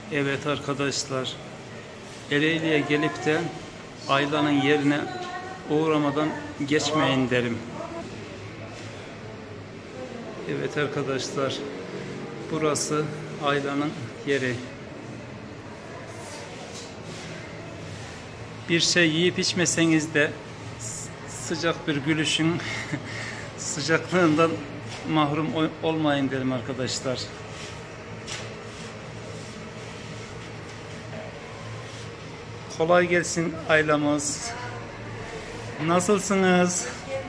Evet arkadaşlar, Ereğli'ye gelip de Ayla'nın yerine uğramadan geçmeyin derim. Evet arkadaşlar, burası Ayla'nın yeri. Bir şey yiyip içmeseniz de sıcak bir gülüşün sıcaklığından mahrum olmayın derim arkadaşlar. Kolay gelsin Ayla'mız. Nasılsınız?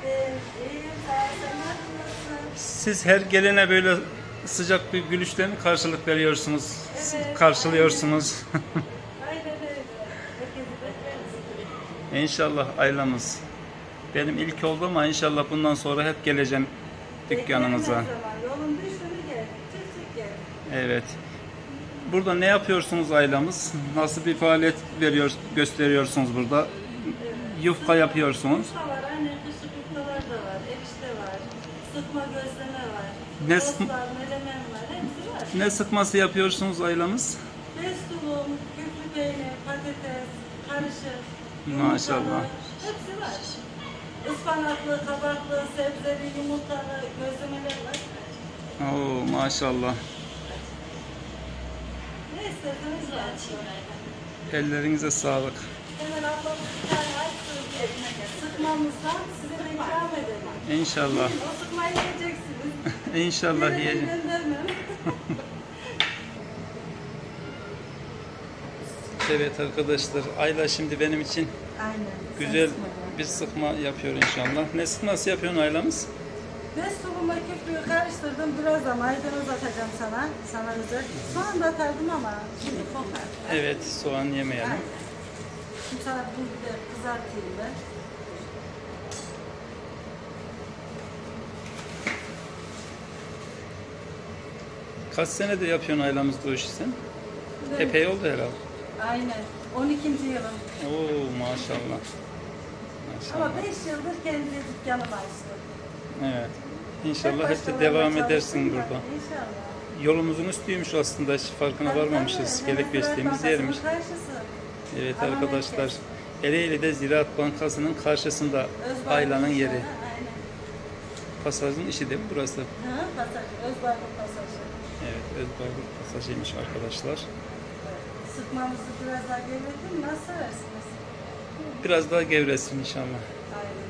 Siz her gelene böyle sıcak bir gülüşle mi karşılık veriyorsunuz? Evet. Karşılıyorsunuz. Aynen öyle. İnşallah Ayla'mız. Benim ilk oldu ama inşallah bundan sonra hep geleceğim dükkanınıza. Yolun düştüğünü gel. Evet. Burada ne yapıyorsunuz Ayla'mız? Nasıl bir faaliyet gösteriyorsunuz burada? Evet. Yufka yapıyorsunuz. Yufka var, aynı kışlık yufkalar da var, erişte var, sıkma gözleme var, tost var, melemen var, hepsi var. Ne sıkması yapıyorsunuz Ayla'mız? Bestulum, küflü peynir, patates, karışık, maşallah. Hepsi var. Ispanaklı, kabaklı, sebzeli, yumurtalı gözlemeler var. Oo, maşallah. Ne isterseniz var. Ellerinize sağlık. Hemen ablamız bir tane sıkmamızdan size de ikram edelim. İnşallah. O sıkmayı yiyeceksiniz. İnşallah yiyeceğim. Evet arkadaşlar, Ayla şimdi benim için güzel bir sıkma yapıyor inşallah. Ne sıkması yapıyorsun Ayla'mız? Bestulumla küflüğü karıştırdım. Birazdan maydanoz atacağım sana. Sana özel. Soğan da atardım ama şimdi kokar. Evet, soğan yemeyelim. Şimdi sana bunu bir de kızartayım ben. Kaç senedir yapıyorsun Ayla'mız bu işi sen? Evet. Epey oldu herhalde. Aynen. 12. yılım. Oo maşallah. Ama 5 yıldır kendi dükkanımı açtım. Evet. İnşallah hep de devam edersin burada. İnşallah. Yolumuzun üstüymüş aslında. Hiç farkına varmamışız. Gelip geçtiğimiz yermiş. Evet arkadaşlar. Ereğli'de Ziraat Bankası'nın karşısında Ayla'nın yeri. Aynen. Pasajın işi değil mi burası? Hı, pasaj. Özbaygur pasajı. Evet, Özbaygur pasajıymış arkadaşlar. Sıkmamızı biraz daha gevretin mi? Nasıl seversiniz? Biraz daha gevresin inşallah. Aynen.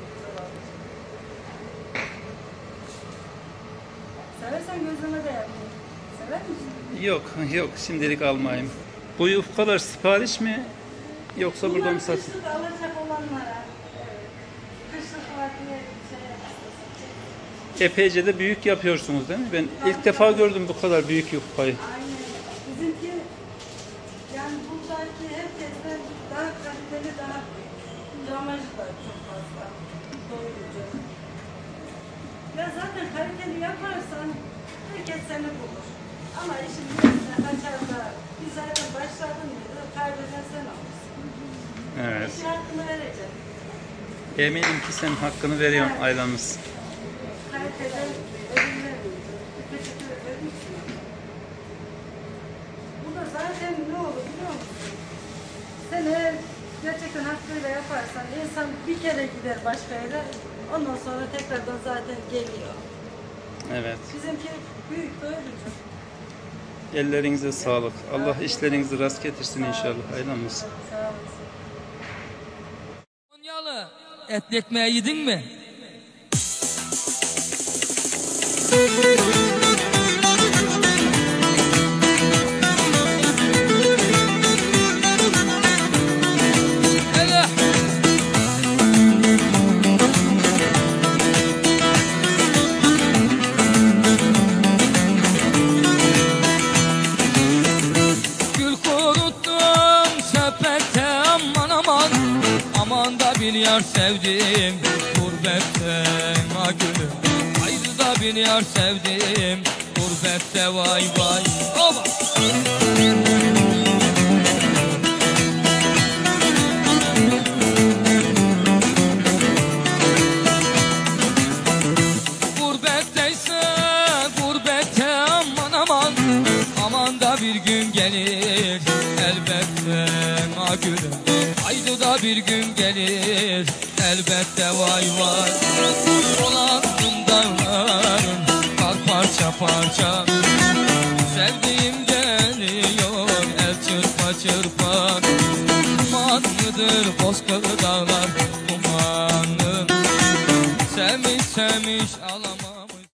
Seversen gözleme de yapayım. Sever misin? Yok, yok. Şimdilik almayayım. Bu yufkalar sipariş mi? Yoksa burada mı satın? Kışlık alacak olanlara. Evet. Kışlık var diye şey yapıyorsunuz. Epeyce de büyük yapıyorsunuz değil mi? Ben ilk defa gördüm bu kadar büyük yufkayı. Aynen. Bizimki yani buradaki herkesten daha kaliteli, daha gramajı da çok fazla. Doyurucu. Ya zaten kaliteli yaparsan herkes seni bulur. Ama işin birisine kaçar da biz zaten başladın mıydı, kaybeden sen olursun. Evet. İşin hakkını vereceğim. Eminim ki sen hakkını veriyorsun evet. Ayla'mız. Kaliteden ödül vermiyordu. Teşekkür ederim. Bu da zaten ne olur biliyor musun? Sen eğer gerçekten hakkıyla yaparsan insan bir kere gider başka yere, ondan sonra tekrardan zaten geliyor. Evet. Bizimki büyük doyurucu. Ellerinize sağlık. Allah işlerinizi rast getirsin inşallah Ayla'mız. Sağ olasın. Konyalı etli ekmeği yedin mi? Bir yar sevdim gurbetten ha gülüm. Ayrı da bir yar sevdim gurbette vay vay. Oba! Gurbetteyse gurbette aman aman. Aman da bir gün gelir elbette ma gülüm. Ayda bir gün gelir elbette vay vay. Dolandım dağların kar parça parça. Sevdiğim geliyor el çırpa çırpa. Duman mıdır bozkır dağlar dumanım. Sevmiş sevmiş alamam.